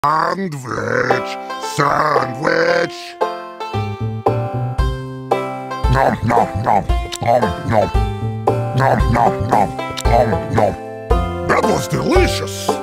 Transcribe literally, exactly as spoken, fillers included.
Sandwich, sandwich. Nom nom nom, nom nom, nom nom nom, nom nom. That was delicious.